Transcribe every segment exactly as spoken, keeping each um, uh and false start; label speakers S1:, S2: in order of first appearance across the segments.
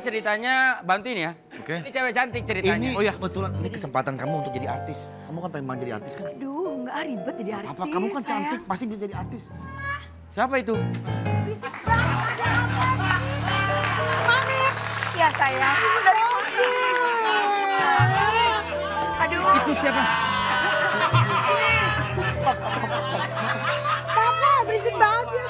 S1: ceritanya bantuin ya.
S2: Oke.
S1: Ini cewek cantik ceritanya.
S2: Ini, oh ya, kebetulan ini kesempatan kamu untuk jadi artis. Kamu kan pengen jadi artis kan?
S3: Aduh, nggak ribet jadi artis.
S2: Apa kamu kan
S3: sayang.
S2: cantik, pasti bisa jadi artis.
S1: Siapa itu?
S3: Bisik banget, ada apa sih? Mami. Ya sayang, itu dari musik. Aduh.
S1: Itu siapa?
S3: Papa, berisik banget sih.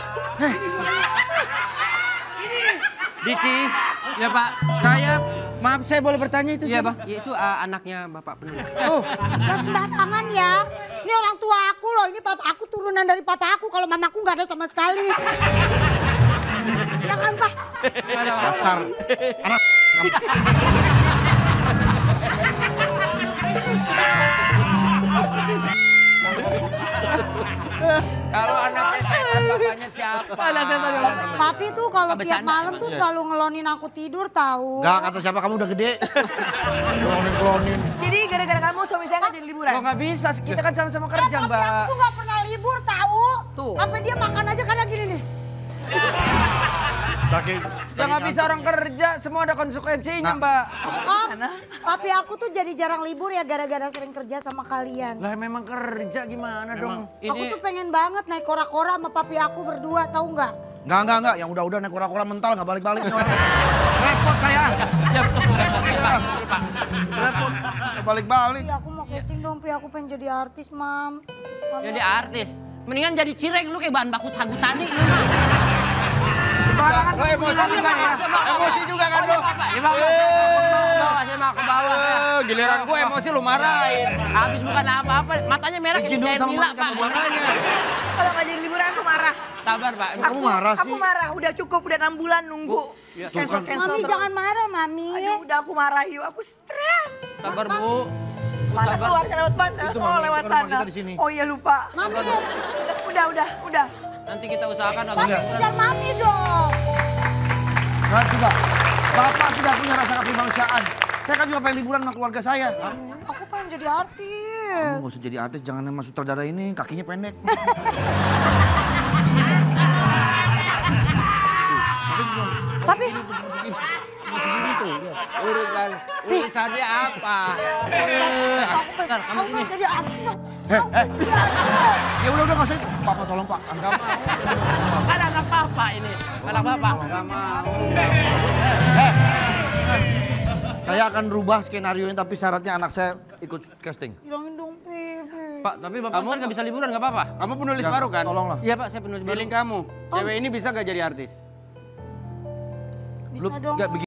S1: Diki. Ya Pak. Saya, maaf saya boleh bertanya itu
S4: Iya,
S1: siapa?
S4: Pak. Ya, itu uh, anaknya Bapak penulis.
S1: Oh,
S3: Gak sembarangan ya. Ini orang tua aku loh, ini papa aku turunan dari papa aku. Kalau mamaku nggak ada sama sekali. Ya kan Pak?
S2: Dasar anak.
S1: kalau anaknya setan bapaknya siapa?
S3: Papi tuh kalau tiap malam tuh selalu ngelonin aku tidur tahu.
S2: Enggak, kata siapa kamu udah gede. Klonin-klonin.
S5: Jadi gara-gara kamu suami saya nggak jadi liburan?
S1: Kok nggak bisa? Kita kan sama-sama kerja,
S3: Papi
S1: Mbak.
S3: aku tuh nggak pernah libur tahu.
S1: Tuh.
S3: Sampai dia makan aja karena gini nih.
S2: Saking,
S1: Ya nggak bisa orang kerja, semua ada konsekuensinya,
S2: Nah.
S1: Mbak.
S3: Oh, papi aku tuh jadi jarang libur ya gara-gara sering kerja sama kalian.
S1: Lah memang kerja gimana dong?
S3: Aku tuh pengen banget naik kora-kora sama papi aku berdua tahu nggak?
S2: Enggak, enggak, enggak. Yang udah-udah naik kura-kura mental nggak balik-balik. nih orang. Repot saya. Repot. Nggak balik-balik.
S3: Pi, aku mau casting dong, Pi. Aku pengen jadi artis, Mam. Mami,
S4: Jadi artis. Mendingan jadi cireng lu kayak bahan baku sagu tadi.
S1: Lo emosi juga ya? Emosi juga kan lo?
S4: Saya mau ke bawah.
S1: Eh, giliran gue emosi lu marahin.
S4: Habis bukan apa-apa. Matanya merah kayak
S2: Izin dulu
S4: cair
S2: sama
S4: gila,
S2: kamu,
S4: Pak.
S1: Makanya.
S5: Kalau nggak jadi liburan aku marah.
S4: Sabar, Pak.
S2: Kamu marah
S5: Aku
S2: sih.
S5: marah, udah cukup, udah enam bulan nunggu.
S4: Ya,
S5: Cancel,
S2: tuh kan.
S5: cancel
S3: Mami
S5: terus.
S3: jangan marah, Mami.
S5: Aduh, udah aku marah yuk, aku stres.
S4: Sabar, Bu.
S5: Mana keluarnya lewat mana?
S2: Itu,
S5: Oh,
S2: Mami,
S5: lewat
S2: itu kan rumah
S5: sana.
S2: kita di sini.
S5: Oh iya lupa.
S3: Mami,
S5: Udah, udah, udah.
S4: Nanti kita usahakan
S3: Papi
S4: agak
S3: kejar Mami dong.
S2: Nah, coba. Bapak sudah punya rasa kemanusiaan. Saya kan juga pengen liburan sama keluarga saya.
S3: Aku pengen jadi artis.
S2: Kamu nggak usah jadi artis, jangan sama sutradara ini, kakinya pendek.
S3: Tapi
S2: Begini tuh, lihat.
S1: Urusan, urusannya apa?
S3: aku pengen, aku pengen jadi artis.
S2: Eh, eh. Ya udah udah nggak usah. Papa tolong Pak.
S1: Gak mau.
S4: kan anak Papa ini. Anak Bapak.
S1: Gak mau.
S2: Saya akan rubah skenario ini tapi syaratnya anak saya ikut casting.
S3: Bilangin dong, Pipi.
S4: Pak, tapi Bapak kan nggak bisa liburan, nggak apa-apa?
S1: Kamu penulis
S2: Jangan,
S1: baru kan?
S2: Tolonglah.
S4: Iya, Pak, saya penulis baru.
S1: Feeling kamu, cewek ini bisa gak jadi artis?
S3: Bisa dong.
S2: Nggak,